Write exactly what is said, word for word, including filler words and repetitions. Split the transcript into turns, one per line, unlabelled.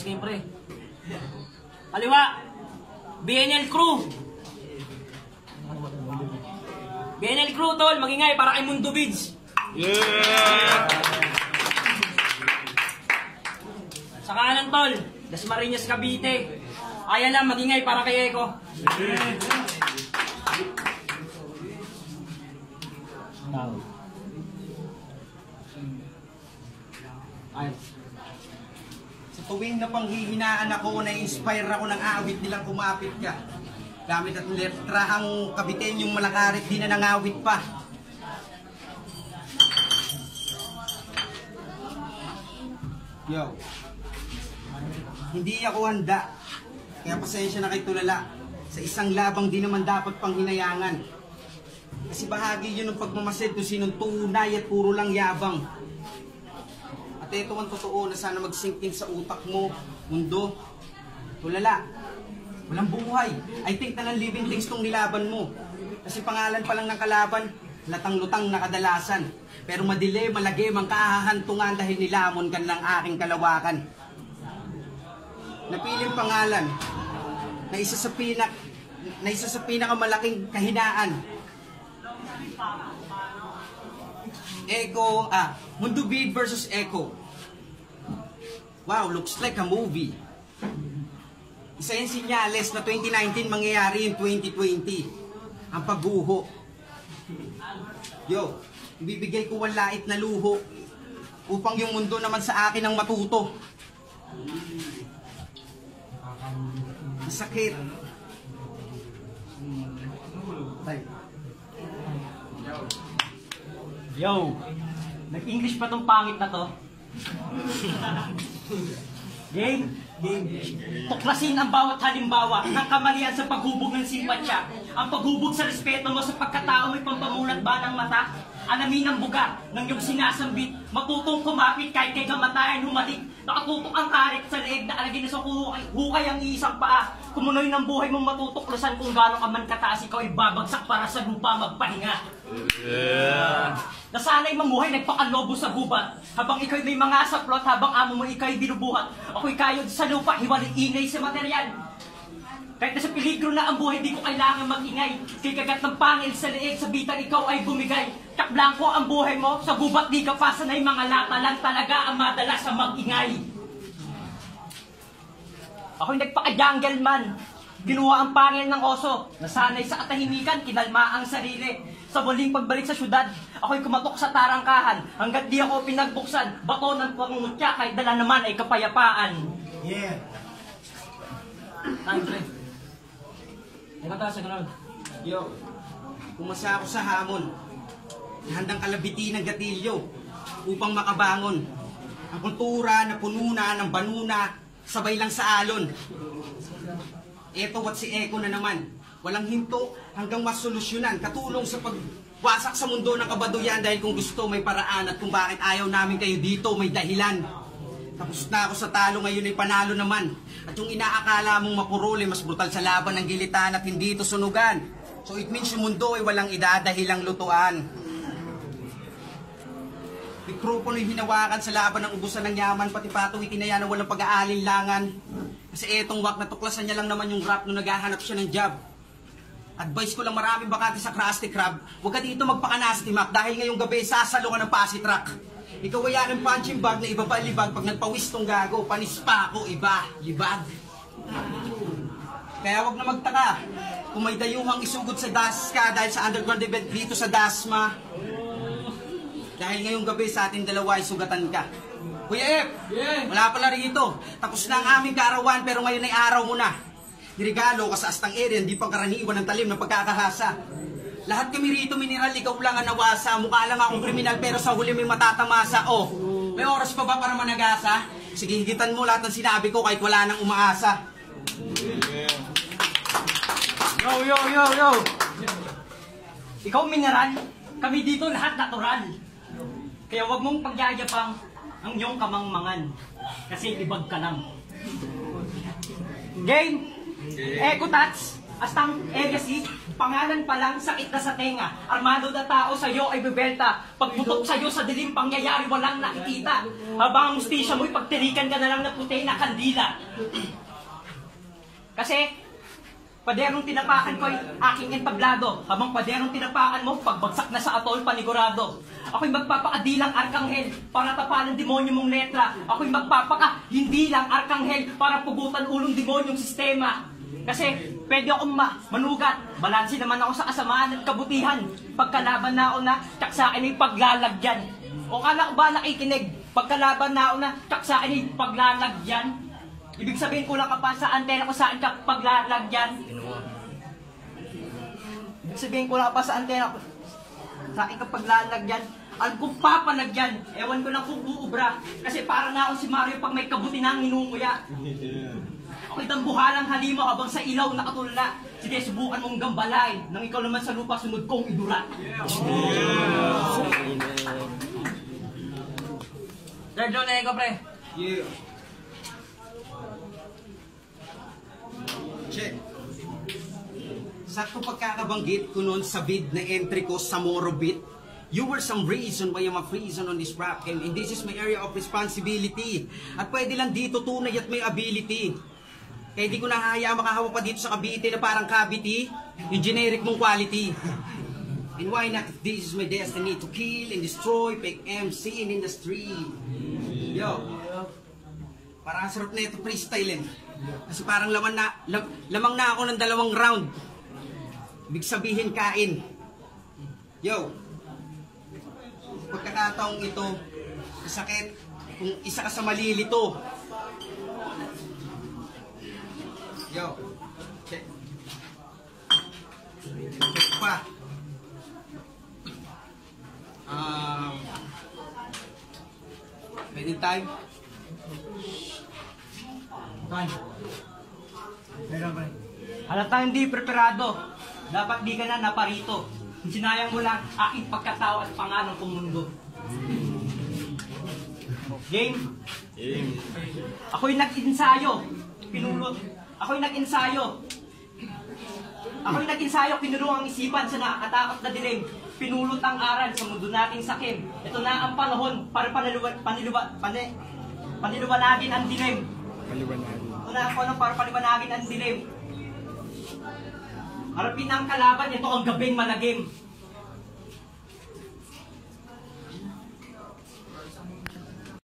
kayo, pre. Kaliwa. B N L crew. B N L crew, tol. Magingay para kay Mundo Beach.
Yeah!
Sa kanan, tol. Dasmariñas, Cavite. Kaya lang, magingay para kay Eko. Yeah.
Ay. Sa tuwing na panghihinaan ako, na-inspire ako ng awit nilang kumapit ka. Gamit at letrahang kabitin yung malakarit, di na nangawit pa. Yo. Hindi ako handa. Kaya pasensya na kay Tulala. Sa isang labang di naman dapat pang hinayangan. Kasi bahagi yun ng pagmamasid kung sinong tunay at puro lang yabang. At ito ang totoo na sana mag-sinking sa utak mo, mundo. Tulala, walang buhay. I think na lang living things tong nilaban mo. Kasi pangalan pa lang ng kalaban, latang-lutang na kadalasan. Pero madili, malagim ang kahahantungan dahil nilamon ka ng aking kalawakan. Napiling pangalan na isa sa pinak na isa sa pinakamalaking kahinaan. Eko, ah, Mundo Beach versus Eko. Wow, looks like a movie. Isa yung sinyales na twenty nineteen mangyayari yung twenty twenty. Ang pagguho. Yo, ibibigay ko walait na luho upang yung mundo naman sa akin ang matuto. Masakit.
Yo, nag-English pa tong pangit na to. Game? Game. Tuklasin ang bawat halimbawa ng kamalian sa paghubog ng simpatsya. Ang paghubog sa respeto mo sa pagkatao may pampamulat ba ng mata? Alamin ang buga ng iyong sinasambit. Matutong kumapit kahit kay kamatayan humalik. Nakatutok ang karit sa leeg na alagin na sa hukay, hukay ang isang paa. Kumunoy ng buhay mong matutuklasan kung gaano ka man kataas, ikaw ay babagsak para sa lupa magpahinga. Yeah. Nasanay mamuhay nagpakalobo sa gubat. Habang ikaw may mga saplot, habang amo mo ikaw ay binubuhat. Ako'y kayod sa lupa, hiwaling ingay sa material. Kahit nasa peligro na ang buhay, di ko kailangan mag-ingay. Kay kagat ng pangil sa leeg, sa bitang ikaw ay bumigay. Takblanko ang buhay mo, sa gubat di ka pasanay. Mga lata lang talaga ang madalas sa mag-ingay. Ako'y nagpaka-jungle man. Kinuha ang pangil ng oso. Nasanay sa katahimikan, kinalma ang sarili. Sa muling pagbalik sa syudad, ako'y kumatok sa tarangkahan. Hanggat di ako pinagbuksan, bato ng pangungutya, kahit dala naman ay kapayapaan.
Yeah.
Time, pre. Nagkata sa ganun.
Yo, pumasa ako sa hamon. Handang kalabiti ng gatilyo upang makabangon. Ang kultura na puno na ng banuna, sabay lang sa alon. Eto what si Eko na naman. Walang hinto hanggang masolusyonan. Katulong sa pagwasak sa mundo ng kabaduyan dahil kung gusto may paraan at kung bakit ayaw namin kayo dito may dahilan. Tapos na ako sa talo, ngayon ay panalo naman. At yung inaakala mong mapuruli, mas brutal sa laban ng gilitan at hindi ito sunugan. So it means yung mundo ay walang idadahilang lutuan. Mikropono'y hinawakan sa laban ng ubusan ng yaman, pati patong itinaya na walang pag-aalinlangan. Kasi etong wak na tuklasan niya lang naman yung rap nung naghahanap siya ng job. Advice ko lang maraming bakante sa Krusty Krab, huwag ka dito magpaka-nasty Mac dahil ngayong gabi sasalo ka ng pasitrak. Ikaw ay yan ang punching bag na iba pa libag pag nagpawis tong gago, panis pa ako, iba, libag. Kaya wag na magtaka kung may dayuhang isugod sa Daska dahil sa underground event dito sa Dasma. Dahil ngayong gabi sa ating dalawa ay sugatan ka. Kuya F, yeah. Wala pala rito. Tapos na ang aming kaarawan pero ngayon ay araw mo na. Nirigalo ka sa astang area, hindi pang karaniwan ng talim ng pagkakahasa. Lahat kami rito mineral, ikaw lang ang nawasa. Mukha lang akong kriminal pero sa huli may matatamasa. Oh, may oras pa ba para managasa? Sige, higitan mo lahat ng sinabi ko kahit wala nang umaasa.
Yo, yo, yo, yo. Ikaw mineral, kami dito lahat natural. Kaya wag mong pagyayapang ang iyong kamangmangan. Kasi libag ka lang. Game! Eko Tats! Astang Legacy, pangalan pa lang, sakit na sa tenga. Armado na tao sa'yo ay bebelta. Pagputok sa'yo sa dilim pangyayari, walang nakikita. Habang ang mustisya mo'y pagtirikan ka na lang na puti na kandila. Kasi, paderong tinapakan ko'y aking entablado. Habang paderong tinapakan mo, pagbagsak na sa atol panigurado. Ako'y magpapakadilang arkanghel para tapalan demonyo mong letra. Ako'y magpapaka hindi lang arkanghel para pugutan ulong demonyong sistema. Kasi pwede akong ma manugat, balansin naman ako sa kasamaan at kabutihan. Pagkalaban na ako na, tsak sa akin ay paglalagyan. O kala ko ba nakikinig? Pagkalaban na ako na, tsak sa akin ay paglalagyan. Ibig sabihin kulang ka pa sa antena ko sa akin ka paglalagyan. Ibig sabihin kulang ka pa sa antena ko sa akin ka paglalagyan. Alam kong papalagyan, ewan ko lang kung uubra. Kasi para na ako si Mario pag may kabuti na ang hinunguya. Ako'y dambuhalang halima habang sa ilaw nakatulala. Sige, subukan mong gambalay. Nang ikaw naman sa lupa, sunod kong idura.
Sir John, eh, pre.
Yeah. Check. Sakto pagkakabanggit ko noon sa bid na entry ko sa Morobit, you were some reason why I'm a freezon on this rap game, and this is my area of responsibility. At pwede lang dito tunay at may ability. Kaya di ko nahahayaan makahawa pa dito sa Cavite na parang cavity, yung generic mong quality. And why not if this is my destiny to kill and destroy fake M C in industry. Yo, parang sarap na ito freestyle eh. Kasi parang laman na, lam, lamang na ako ng dalawang round. Ibig sabihin kain. Yo, pagkakataong ito, sakit kung isa ka sa malilito. Yo, check. Check pa. Um, pwede time?
Time. Halata hindi preparado. Dapat di ka na naparito. Sinayang mo lang aking pagkatao at pangalan kong mundo. Game?
Game.
Ako'y nag-insayo. Pinulot. Ako'y nag-insayo. Ako'y nag-insayo, pinulong ang isipan sa nakakatakot na dilim. Pinulot ang aral sa mundo nating sakim. Ito na ang panahon para paniluwa, paniluwa, pani, paniluwanagin ang dilim. Ito na ang panahon para paniluwanagin ang dilim. Harapin ang kalaban, ito ang gabing malagim.